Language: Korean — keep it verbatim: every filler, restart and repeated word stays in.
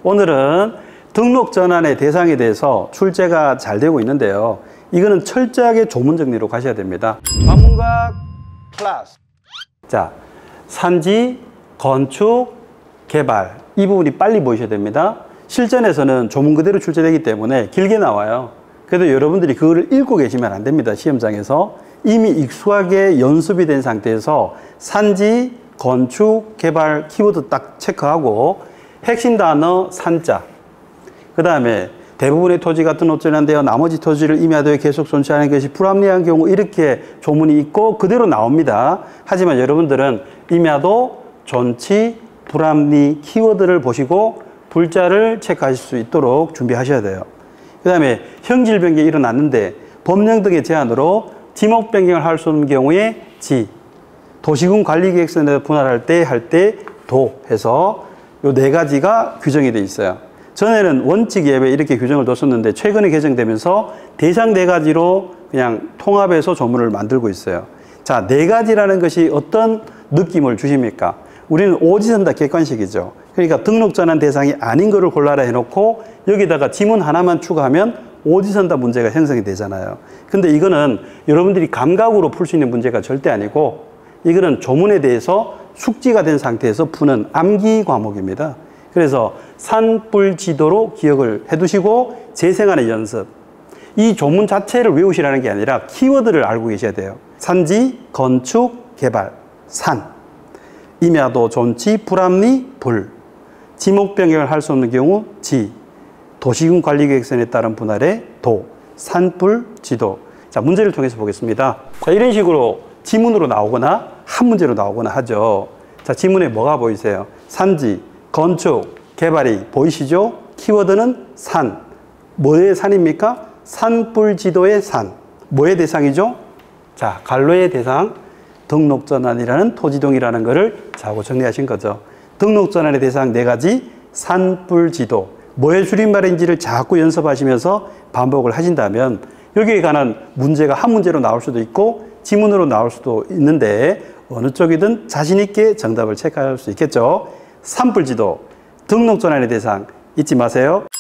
오늘은 등록 전환의 대상에 대해서 출제가 잘 되고 있는데요. 이거는 철저하게 조문 정리로 가셔야 됩니다. 방문각 클래스. 자, 산지, 건축, 개발 이 부분이 빨리 보이셔야 됩니다. 실전에서는 조문 그대로 출제되기 때문에 길게 나와요. 그래도 여러분들이 그거를 읽고 계시면 안 됩니다. 시험장에서 이미 익숙하게 연습이 된 상태에서 산지, 건축, 개발 키워드 딱 체크하고 핵심 단어 산자, 그 다음에 대부분의 토지가 등록전환되어 나머지 토지를 임야도에 계속 손취하는 것이 불합리한 경우 이렇게 조문이 있고 그대로 나옵니다. 하지만 여러분들은 임야도, 존치, 불합리 키워드를 보시고 불자를 체크하실 수 있도록 준비하셔야 돼요. 그 다음에 형질 변경이 일어났는데 법령 등의 제한으로 지목 변경을 할 수 없는 경우에 지, 도시군 관리계획서에 분할할 때 할 때 도 해서 요 네 가지가 규정이 되어 있어요. 전에는 원칙 예외 이렇게 규정을 뒀었는데 최근에 개정되면서 대상 네 가지로 그냥 통합해서 조문을 만들고 있어요. 자, 네 가지라는 것이 어떤 느낌을 주십니까? 우리는 오지선다 객관식이죠. 그러니까 등록 전환 대상이 아닌 거를 골라라 해놓고 여기다가 지문 하나만 추가하면 오지선다 문제가 형성이 되잖아요. 근데 이거는 여러분들이 감각으로 풀 수 있는 문제가 절대 아니고 이거는 조문에 대해서 숙지가 된 상태에서 푸는 암기 과목입니다. 그래서 산불 지도로 기억을 해두시고 재생하는 연습. 이 조문 자체를 외우시라는 게 아니라 키워드를 알고 계셔야 돼요. 산지, 건축, 개발, 산. 임야도, 존치, 불합리, 불. 지목 변경을 할 수 없는 경우 지. 도시군 관리계획선에 따른 분할의 도. 산불 지도. 자, 문제를 통해서 보겠습니다. 자, 이런 식으로 지문으로 나오거나 한 문제로 나오거나 하죠. 자, 지문에 뭐가 보이세요? 산지, 건축, 개발이 보이시죠? 키워드는 산. 뭐의 산입니까? 산불 지도의 산. 뭐의 대상이죠? 자, 갈로의 대상, 등록전환이라는 토지동이라는 것을 자고 정리하신 거죠. 등록전환의 대상 네 가지, 산불 지도. 뭐의 줄임말인지를 자꾸 연습하시면서 반복을 하신다면 여기에 관한 문제가 한 문제로 나올 수도 있고 지문으로 나올 수도 있는데 어느 쪽이든 자신 있게 정답을 체크할 수 있겠죠. 산불 지도, 등록전환의 대상 잊지 마세요.